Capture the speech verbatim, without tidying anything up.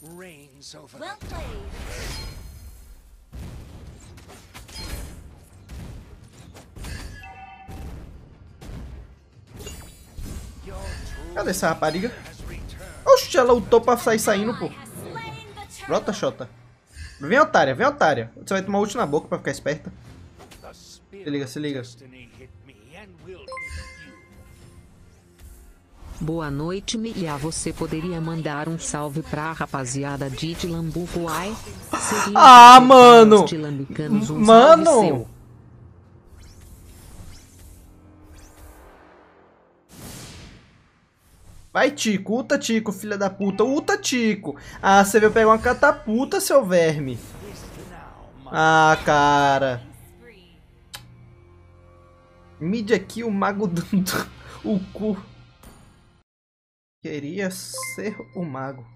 Well played. Cadê essa rapariga? Oxe, ela lutou pra sair saindo, pô. Brota, Xota. Vem, otária, vem, otária. Você vai tomar ult na boca pra ficar esperta. Se liga, se liga. Boa noite, Milha. Você poderia mandar um salve pra rapaziada de Tilambucoai? Ah, mano! Um mano! Vai, Tico. Uta, Tico, filha da puta. Uta, Tico. Ah, você veio pegar uma catapulta, seu verme. Ah, cara. Mid aqui, o mago dando o cu. Queria ser o mago.